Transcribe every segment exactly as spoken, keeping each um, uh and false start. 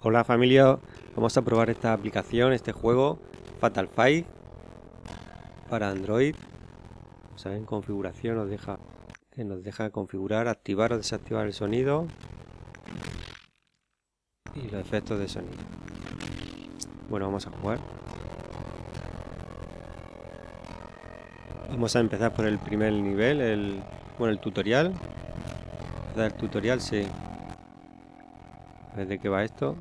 Hola familia, vamos a probar esta aplicación, este juego Fatal Five para Android. Vamos a ver en configuración, nos deja, que nos deja configurar, activar o desactivar el sonido y los efectos de sonido. Bueno, vamos a jugar. Vamos a empezar por el primer nivel, el bueno el tutorial. El tutorial, sí. A ver de qué va esto.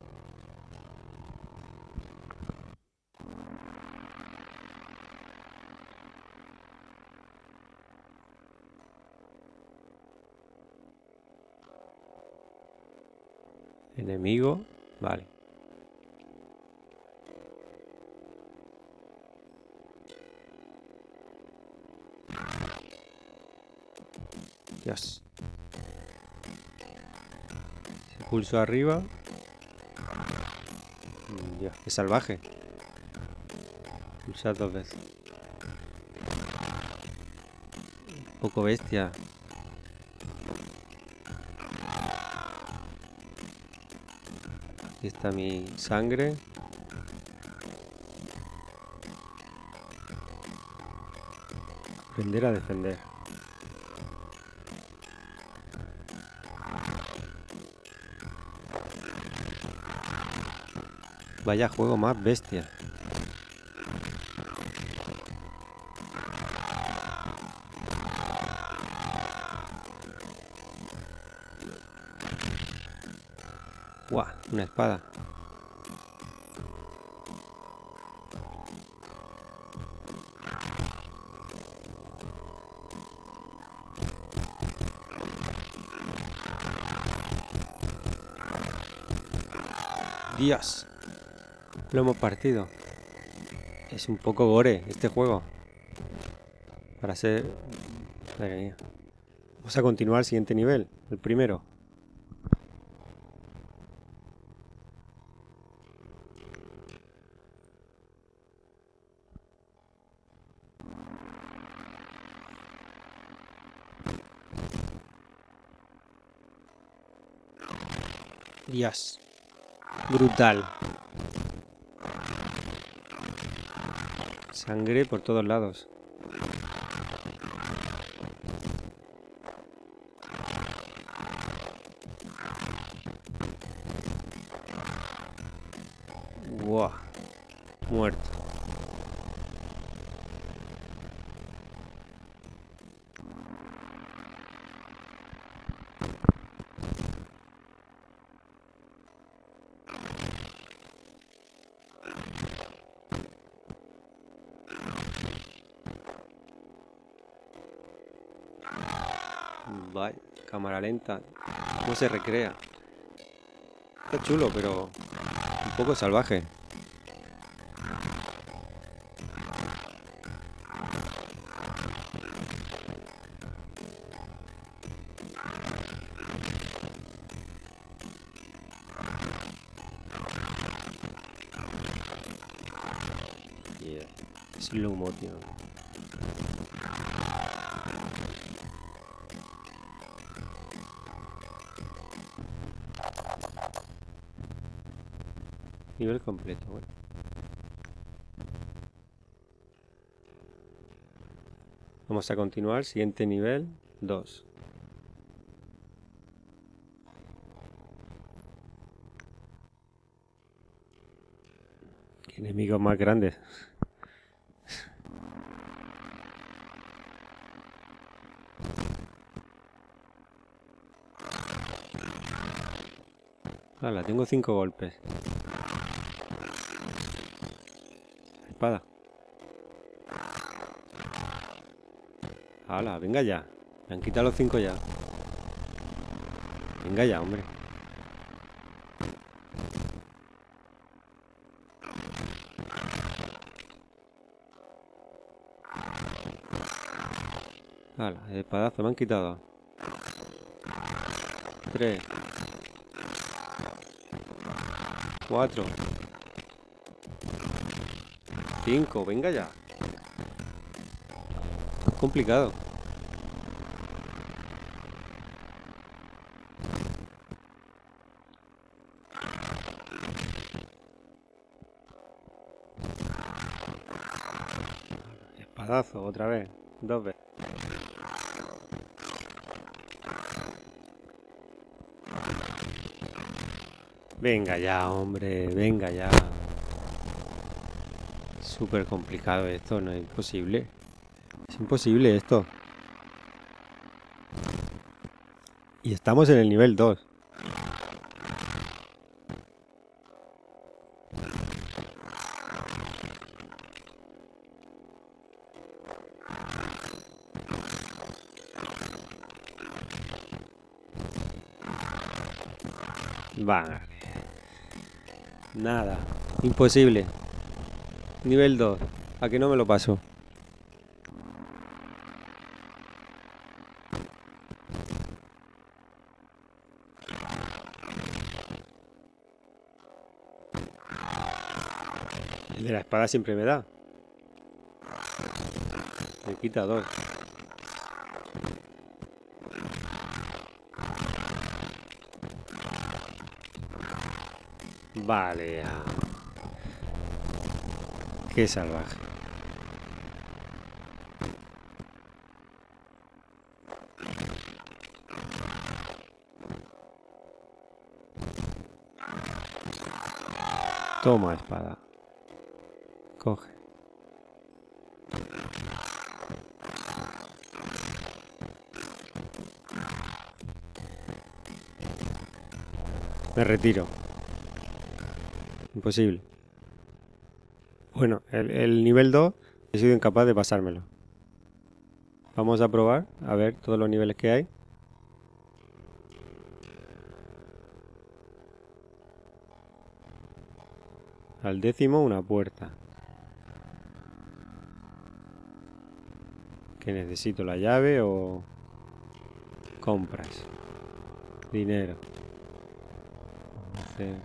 Enemigo, vale. Dios. Si pulso arriba. Dios, qué salvaje. Pulsar dos veces. Un poco bestia. Aquí está mi sangre. Aprender a defender. Vaya juego más bestia. ¡Guau! Una espada. ¡Dios! Lo hemos partido. Es un poco gore este juego. Para ser... Madre mía. Vamos a continuar al siguiente nivel. El primero. Dios. Brutal. Sangre por todos lados. Wow. Muerto. Vaya, cámara lenta. ¿Cómo se recrea? Está chulo, pero un poco salvaje. Yeah. Slow mo, tío. Nivel completo, bueno. Vamos a continuar, siguiente nivel, dos. Qué enemigos más grandes. Hala, tengo cinco golpes. Espada. Hala, venga ya. Me han quitado los cinco ya. Venga ya, hombre. Hala, el espadazo me han quitado. Tres. Cuatro. Cinco, venga ya. Es complicado. Espadazo, otra vez. Dos veces. Venga ya, hombre. Venga ya. Súper complicado esto, no es imposible. Es imposible esto. Y estamos en el nivel dos. Va. Nada. Imposible. Nivel dos. ¿A que no me lo paso? El de la espada siempre me da. Me quita dos. Vale, ya. Qué salvaje. Toma espada. Coge. Me retiro. Imposible. Bueno, el, el nivel dos he sido incapaz de pasármelo. Vamos a probar, a ver todos los niveles que hay. Al décimo una puerta. ¿Que necesito la llave o compras? Dinero. Hacer...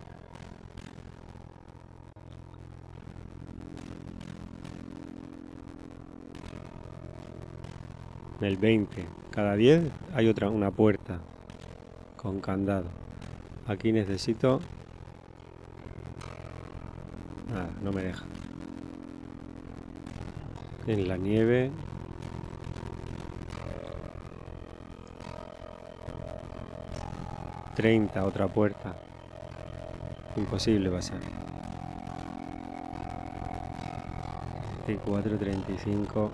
El veinte. Cada diez hay otra, una puerta con candado. Aquí necesito... Nada, no me deja. En la nieve... treinta, otra puerta. Imposible pasar. treinta y cuatro, treinta y cinco...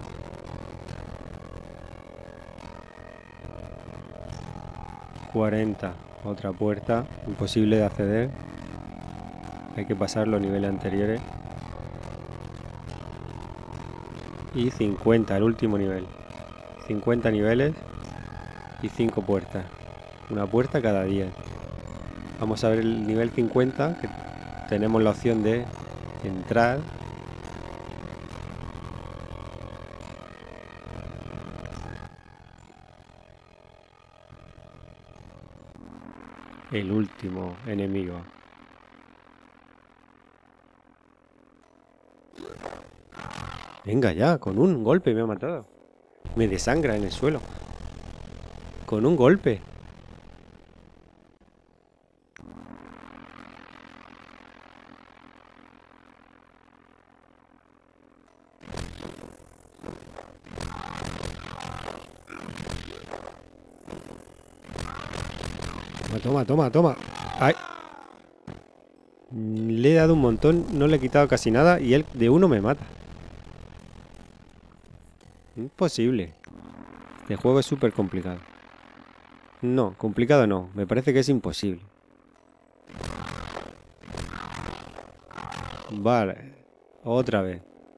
cuarenta, otra puerta, imposible de acceder. Hay que pasar los niveles anteriores. Y cincuenta, el último nivel. cincuenta niveles y cinco puertas. Una puerta cada diez. Vamos a ver el nivel cincuenta, que tenemos la opción de entrar. El último enemigo. Venga ya, con un golpe me ha matado. Me desangra en el suelo. Con un golpe. Toma, toma, toma. Ay. Le he dado un montón, no le he quitado casi nada y él de uno me mata. Imposible. Este juego es súper complicado. No, complicado no. Me parece que es imposible. Vale. Otra vez.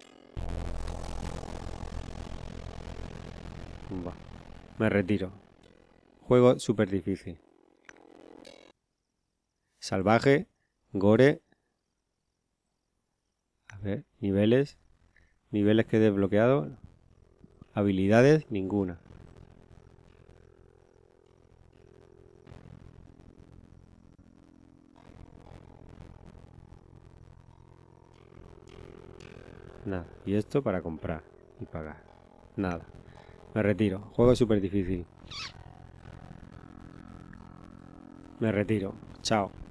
Va. Me retiro. Juego súper difícil. Salvaje. Gore. A ver, niveles. Niveles que he desbloqueado. Habilidades, ninguna. Nada. Y esto para comprar y pagar. Nada. Me retiro. Juego súper difícil. Me retiro. Chao.